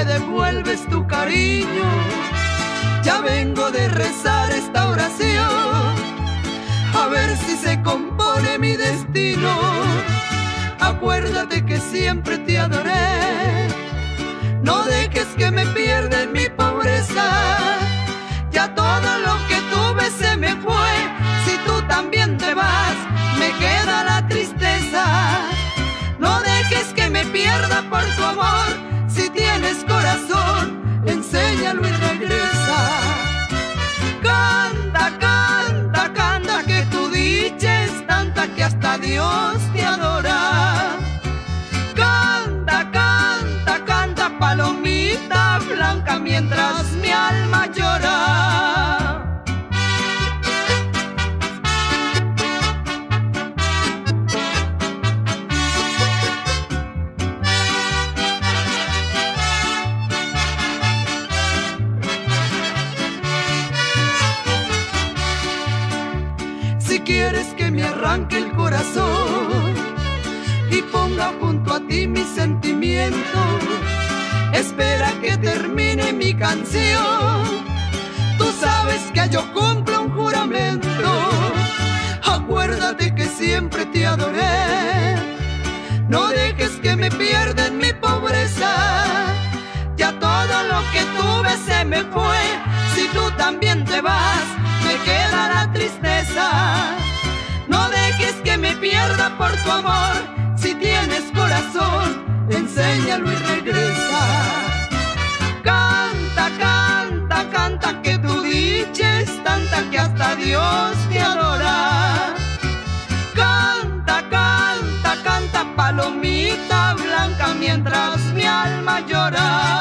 me devuelves tu cariño. Ya vengo de rezar esta oración, a ver si se compone mi destino. Acuérdate que siempre te adoré, no dejes que me pierda en mi pobreza. Ya todo lo que tuve se me fue, si tú también te vas, me queda la tristeza. No dejes que me pierda por tu amor, si tienes corazón, enséñalo y regresa. Canta, canta, canta, que tu dicha es tanta que hasta Dios te adora. Canta, canta, canta, palomita blanca, mientras mi alma llora. Si quieres que me arranque el corazón y ponga junto a ti mi sentimiento, espera que termine mi canción. Tú sabes que yo cumplo un juramento. Acuérdate que siempre te adoré, no dejes que me pierda en mi pobreza. Ya todo lo que tuve se me fue, si tú también te vas, me queda la tristeza. No dejes que me pierda por tu amor, si tienes corazón, enséñalo y regresa. Canta, canta, canta, que tu dicha es tanta que hasta Dios te adora. Canta, canta, canta, palomita blanca, mientras mi alma llora.